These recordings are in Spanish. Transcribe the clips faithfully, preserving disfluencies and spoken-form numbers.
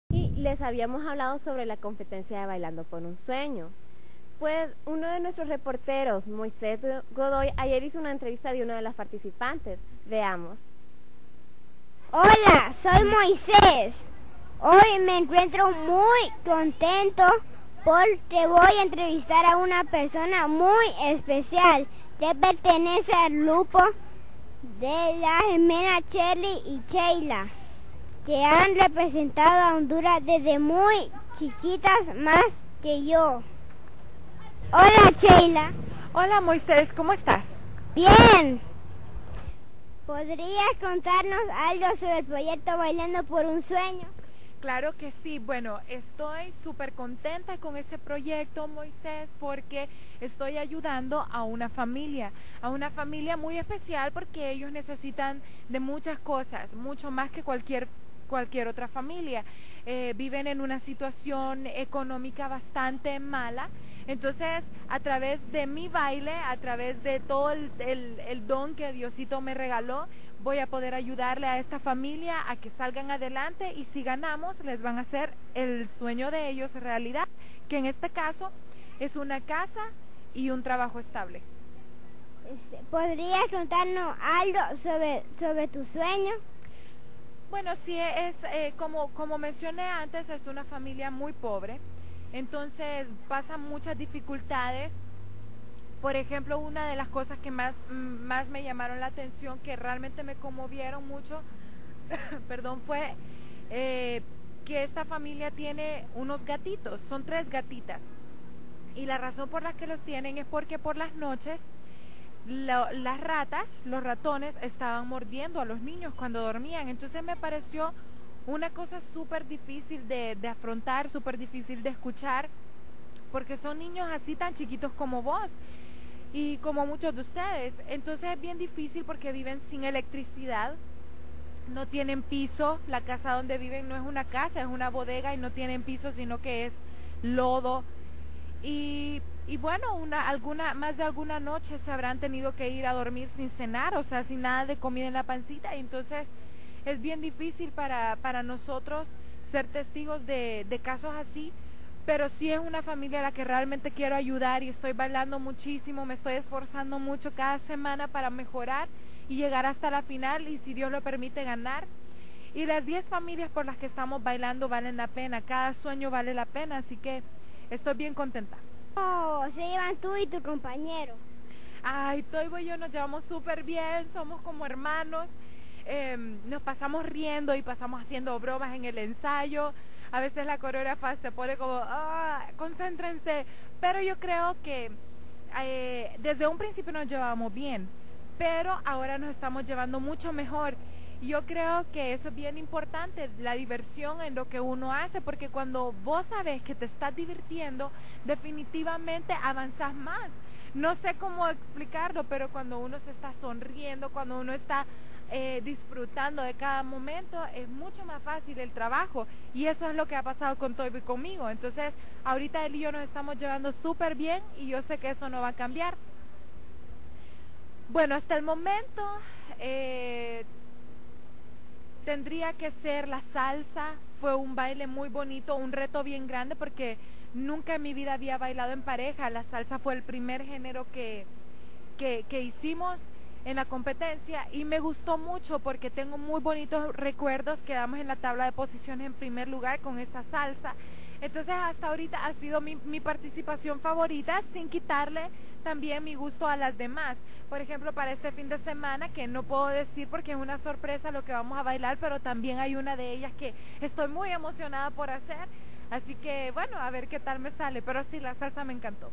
Y les habíamos hablado sobre la competencia de Bailando por un Sueño. Pues uno de nuestros reporteros, Moisés Godoy, ayer hizo una entrevista de una de las participantes. Veamos. Hola, soy Moisés. Hoy me encuentro muy contento porque voy a entrevistar a una persona muy especial que pertenece al grupo de la gemela Cherly y Sheila, que han representado a Honduras desde muy chiquitas, más que yo. Hola, Sheila. Hola, Moisés, ¿cómo estás? Bien. ¿Podrías contarnos algo sobre el proyecto Bailando por un Sueño? Claro que sí. Bueno, estoy súper contenta con ese proyecto, Moisés, porque estoy ayudando a una familia, a una familia muy especial porque ellos necesitan de muchas cosas, mucho más que cualquier cualquier otra familia. Eh, viven en una situación económica bastante mala. Entonces, a través de mi baile, a través de todo el, el, el don que Diosito me regaló, voy a poder ayudarle a esta familia a que salgan adelante, y si ganamos les van a hacer el sueño de ellos realidad, que en este caso es una casa y un trabajo estable. ¿Podrías contarnos algo sobre, sobre tu sueño? Bueno, sí, es eh, como, como mencioné antes, es una familia muy pobre, entonces pasan muchas dificultades. Por ejemplo, una de las cosas que más, más me llamaron la atención, que realmente me conmovieron mucho, perdón, fue eh, que esta familia tiene unos gatitos, son tres gatitas, y la razón por la que los tienen es porque por las noches Lo, las ratas, los ratones, estaban mordiendo a los niños cuando dormían. Entonces me pareció una cosa súper difícil de, de afrontar, súper difícil de escuchar, porque son niños así tan chiquitos como vos y como muchos de ustedes. Entonces es bien difícil porque viven sin electricidad, no tienen piso, la casa donde viven no es una casa, es una bodega, y no tienen piso, sino que es lodo. Y, y bueno, una, alguna, más de alguna noche se habrán tenido que ir a dormir sin cenar, o sea, sin nada de comida en la pancita, y entonces es bien difícil para, para nosotros ser testigos de, de casos así, pero sí es una familia a la que realmente quiero ayudar, y estoy bailando muchísimo, me estoy esforzando mucho cada semana para mejorar y llegar hasta la final, y si Dios lo permite, ganar. Y las diez familias por las que estamos bailando valen la pena, cada sueño vale la pena, así que estoy bien contenta. Oh, se llevan tú y tu compañero. Ay, Toivo y yo nos llevamos súper bien, somos como hermanos, eh, nos pasamos riendo y pasamos haciendo bromas en el ensayo. A veces la coreógrafa se pone como, ah, concéntrense, pero yo creo que eh, desde un principio nos llevábamos bien, pero ahora nos estamos llevando mucho mejor. Yo creo que eso es bien importante, la diversión en lo que uno hace, porque cuando vos sabes que te estás divirtiendo, definitivamente avanzás más. No sé cómo explicarlo, pero cuando uno se está sonriendo, cuando uno está eh, disfrutando de cada momento, es mucho más fácil el trabajo, y eso es lo que ha pasado con Toby y conmigo. Entonces, ahorita él y yo nos estamos llevando súper bien, y yo sé que eso no va a cambiar. Bueno, hasta el momento eh, tendría que ser la salsa. Fue un baile muy bonito, un reto bien grande, porque nunca en mi vida había bailado en pareja. La salsa fue el primer género que, que, que hicimos en la competencia, y me gustó mucho porque tengo muy bonitos recuerdos. Quedamos en la tabla de posiciones en primer lugar con esa salsa. Entonces hasta ahorita ha sido mi, mi participación favorita, sin quitarle también mi gusto a las demás. Por ejemplo, para este fin de semana, que no puedo decir porque es una sorpresa lo que vamos a bailar, pero también hay una de ellas que estoy muy emocionada por hacer, así que bueno, a ver qué tal me sale, pero sí, la salsa me encantó.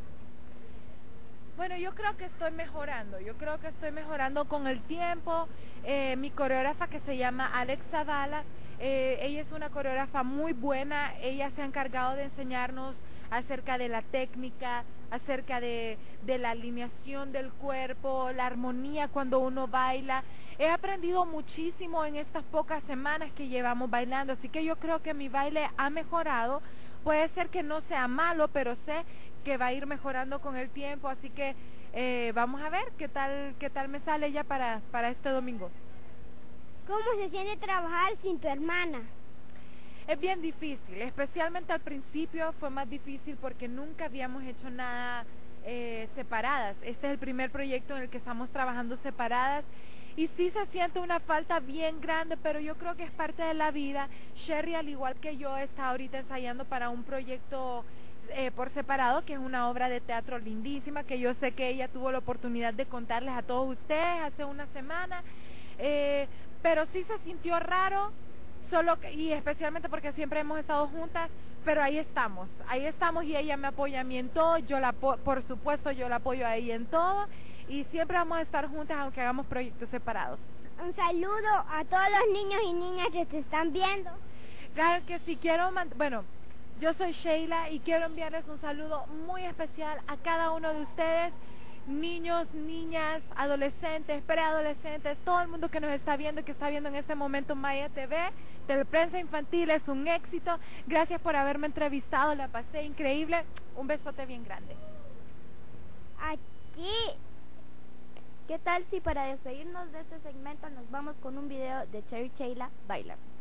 Bueno, yo creo que estoy mejorando, yo creo que estoy mejorando con el tiempo. Eh, mi coreógrafa, que se llama Alex Zavala, eh, ella es una coreógrafa muy buena. Ella se ha encargado de enseñarnos acerca de la técnica, acerca de, de la alineación del cuerpo, la armonía cuando uno baila. He aprendido muchísimo en estas pocas semanas que llevamos bailando, así que yo creo que mi baile ha mejorado. Puede ser que no sea malo, pero sé que va a ir mejorando con el tiempo, así que eh, vamos a ver qué tal qué tal me sale ya para, para este domingo. ¿Cómo se siente trabajar sin tu hermana? Es bien difícil, especialmente al principio fue más difícil porque nunca habíamos hecho nada eh, separadas. Este es el primer proyecto en el que estamos trabajando separadas y sí se siente una falta bien grande, pero yo creo que es parte de la vida. Sherry, al igual que yo, está ahorita ensayando para un proyecto eh, por separado, que es una obra de teatro lindísima, que yo sé que ella tuvo la oportunidad de contarles a todos ustedes hace una semana, eh, pero sí se sintió raro. Solo que, y especialmente porque siempre hemos estado juntas, pero ahí estamos, ahí estamos y ella me apoya a mí en todo, yo la por supuesto yo la apoyo a ella en todo y siempre vamos a estar juntas aunque hagamos proyectos separados. Un saludo a todos los niños y niñas que te están viendo. Claro que sí, quiero, bueno, yo soy Sheila y quiero enviarles un saludo muy especial a cada uno de ustedes, niños, niñas, adolescentes, preadolescentes, todo el mundo que nos está viendo y que está viendo en este momento Maya T V. Teleprensa Infantil es un éxito. Gracias por haberme entrevistado, la pasé increíble. Un besote bien grande. Aquí. ¿Qué tal si para despedirnos de este segmento nos vamos con un video de Cherry Sheila Bailar?